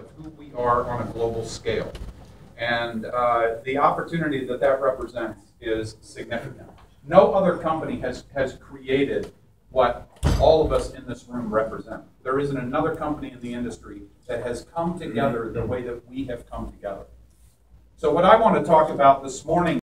of who we are on a global scale. And the opportunity that that represents is significant. No other company has created what all of us in this room represent. There isn't another company in the industry that has come together the way that we have come together. So what I want to talk about this morning